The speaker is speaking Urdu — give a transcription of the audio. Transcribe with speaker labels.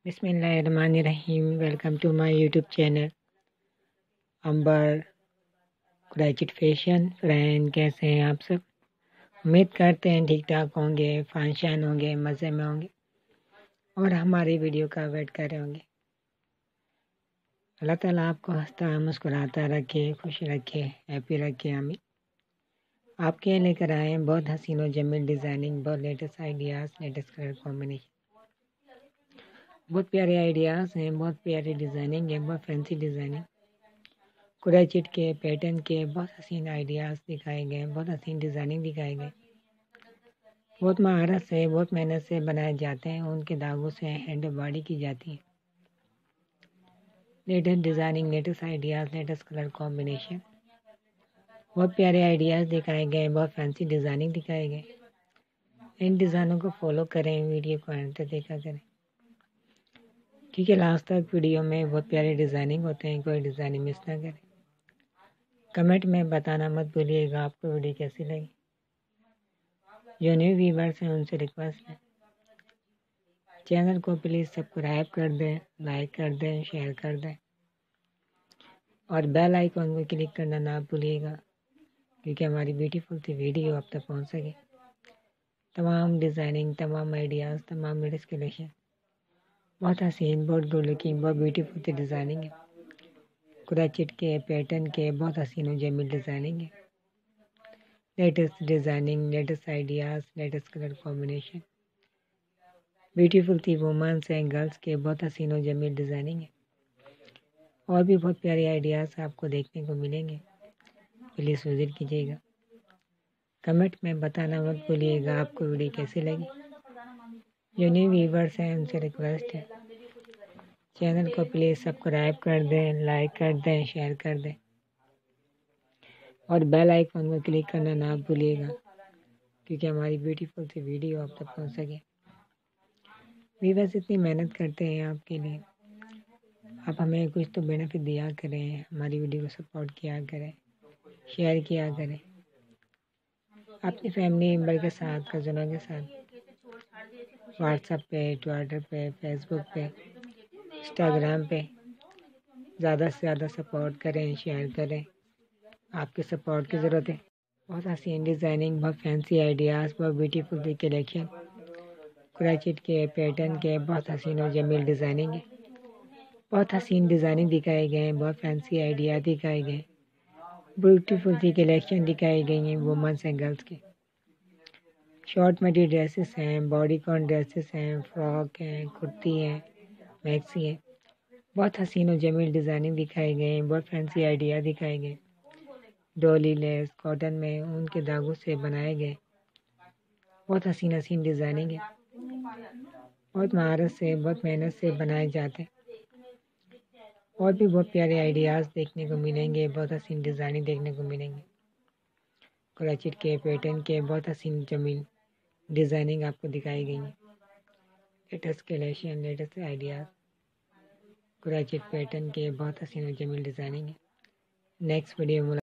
Speaker 1: بسم اللہ الرحمن الرحیم. Welcome to my YouTube channel Amber graduate fashion. Friend کیسے ہیں آپ سب؟ امید کرتے ہیں ٹھیک ٹھاک ہوں گے، فانشان ہوں گے، مزے میں ہوں گے اور ہماری ویڈیو کا ویٹ کر رہے ہوں گے. اللہ تعالیٰ آپ کو ہنستا مسکراتا رکھے، خوش رکھے، ہیپی رکھے. ہمیں آپ کے لے کر آئے ہیں بہت حسین و جمیل ڈیزائننگ، بہت latest ideas, latest colour combination, بہت پیارے آئیڈیاز ہیں، بہت پیاری ڈیزائننگ ہے، بہت فینسی ڈیزائننگ. کراچٹ کے پیٹرن کے بہت حسین آئیڈیاز دکھائے گئے، بہت حسین ڈیزائننگ دکھائے گئے. بہت مہارت سے، بہت محنت سے بنائے جاتے ہیں، ان کے داغوں سے ہینڈ باڈی کی جاتی ہے. Latest designing, latest ideas, latest colour combination, بہت پیارے آئیڈیاز دکھائے گئے، بہت فینسی ڈیزائننگ دکھائے گئے. ان ڈیزائنوں کو فالو کریں، ویڈیو کو اینڈ تک دیکھا کریں کیونکہ لاسٹ تک ویڈیو میں بہت پیارے ڈیزائننگ ہوتے ہیں. کوئی ڈیزائننگ مس نہ کریں. کمنٹ میں بتانا مت بھولیے گا آپ کو ویڈیو کیسی لگی. جو نیو ویورز ہیں ان سے ریکویسٹ ہے چینل کو پلیز سبسکرائب کر دیں، لائک کر دیں، شیئر کر دیں اور بیل آئیکن کو کلک کرنا نہ بھولیے گا کیونکہ ہماری بیوٹیفل سی ویڈیو آپ تک پہنچ سکے. تمام ڈیزائننگ، تمام آئیڈیاز، تمام لیٹسٹ کلیکشن بہت حسین، بہت گڈ لکنگ، بہت بیوٹیفل سی ڈیزائننگ ہے. کراچٹ کے پیٹرن کے بہت حسین و جمیل ڈیزائننگ ہے. Latest designing, latest ideas, latest colour combination, beautiful سی وومنس اینڈ گرلس کے بہت حسین و جمیل ڈیزائننگ ہے. اور بھی بہت پیارے آئیڈیاز آپ کو دیکھنے کو ملیں گے. پلیز وزٹ کیجیے گا. کمنٹ میں بتانا مت بھولیے گا آپ کو ویڈیو کیسی لگی. جو نیو ویورز ہیں ان سے ریکویسٹ ہے چینل کو پلیز سبسکرائب کر دیں، لائک کر دیں، شیئر کر دیں اور بیل آئیکن کو کلک کرنا نہ بھولیے گا کیونکہ ہماری بیوٹیفل سی ویڈیو آپ تک پہنچ سکے. ویورز اتنی محنت کرتے ہیں آپ کے لیے، آپ ہمیں کچھ تو بینیفٹ دیا کریں، ہماری ویڈیو کو سپورٹ کیا کریں، شیئر کیا کریں اپنی فیملی ممبر کے ساتھ، کزنوں کے ساتھ، واٹس ایپ پہ، ٹویٹر پہ، فیس بک پہ، انسٹاگرام پہ. زیادہ سے زیادہ سپورٹ کریں، شیئر کریں. آپ کے سپورٹ کی ضرورت ہے. بہت حسین ڈیزائننگ، بہت فینسی آئیڈیاز، بہت بیوٹیفل سی کلیکشن، کراچٹ کے پیٹرن کے بہت حسین و جمیل ڈیزائننگ ہے. بہت حسین ڈیزائننگ دکھائے گئے ہیں، بہت فینسی آئیڈیا دکھائے گئے، بیوٹیفل سی کلیکشن دکھائی گئی ہیں وومنس اینڈ گرلس کے. شارٹ میڈی ڈریسز ہیں، باڈی کون ڈریسز ہیں، فراک ہیں، کرتی ہیں، میکسی ہیں. بہت حسین و جمیل ڈیزائننگ دکھائے گئے ہیں، بہت فینسی آئیڈیا دکھائے گئے. ڈولی لیس کاٹن میں ان کے داغوں سے بنائے گئے بہت حسین ڈیزائننگ ہے. بہت مہارت سے، بہت محنت سے بنائے جاتے ہیں. اور بھی بہت پیارے آئیڈیاز دیکھنے کو ملیں گے، بہت حسین ڈیزائننگ دیکھنے کو ملیں گے. کراچٹ کے پیٹرن کے بہت حسین جمیل ڈیزائننگ آپ کو دکھائی گئی ہیں. Latest collection, latest ideas, crochet pattern کے بہت حسین و جمیل ڈیزائننگ ہے. Next video